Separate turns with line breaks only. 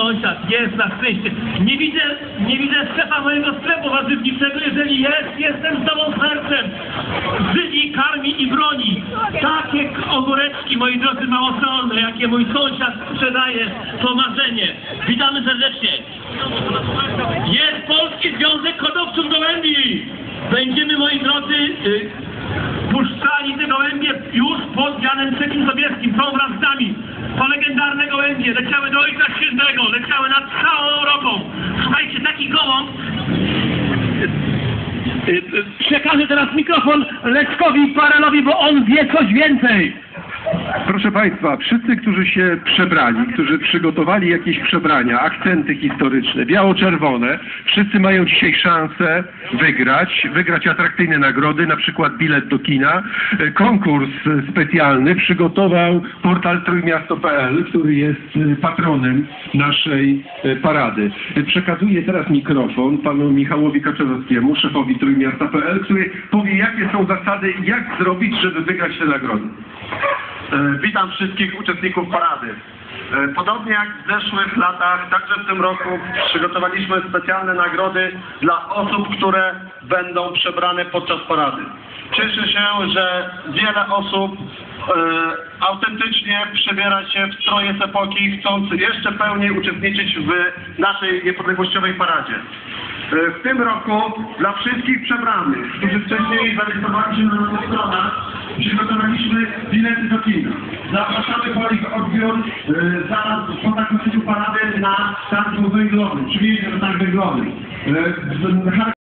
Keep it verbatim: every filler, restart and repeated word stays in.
sąsiad, jest na szczęście. Nie widzę, nie widzę szefa mojego sklepu warzywniczego, jeżeli jest, jestem z tobą sercem. Żywi, karmi i broni. Takie ogóreczki, moi drodzy, małosolne, jakie mój sąsiad sprzedaje, to marzenie. Witamy serdecznie. Jest Polski Związek Hodowców Gołębi. Będziemy, moi drodzy, y, puszczali te gołębie już pod Janem trzecim Sobieskim. Są wraz z nami. To legendarne gołębie leciały do Ojca Świętego, leciały nad całą Europą. Słuchajcie, taki gołąb. Y, y, Przekażę teraz mikrofon Leszkowi Parelowi, bo on wie coś więcej.
Proszę Państwa, wszyscy, którzy się przebrali, którzy przygotowali jakieś przebrania, akcenty historyczne, biało-czerwone, wszyscy mają dzisiaj szansę wygrać, wygrać atrakcyjne nagrody, na przykład bilet do kina. Konkurs specjalny przygotował portal trójmiasto kropka p l, który jest patronem naszej parady. Przekazuję teraz mikrofon panu Michałowi Kaczorowskiemu, szefowi trójmiasta kropka p l, który powie, jakie są zasady, jak zrobić, żeby wygrać te nagrody.
Witam wszystkich uczestników parady. Podobnie jak w zeszłych latach, także w tym roku przygotowaliśmy specjalne nagrody dla osób, które będą przebrane podczas parady. Cieszę się, że wiele osób e, autentycznie przebiera się w stroje z epoki, chcąc jeszcze pełniej uczestniczyć w naszej niepodległościowej paradzie. W tym roku dla wszystkich przebranych, którzy wcześniej zarejestrowali się na naszych stronach, przygotowaliśmy bilety do kina. Zapraszamy po ich odbiór e, zaraz po zakończeniu parady na targu węglowym, przy miejscu na targu węglowym. E,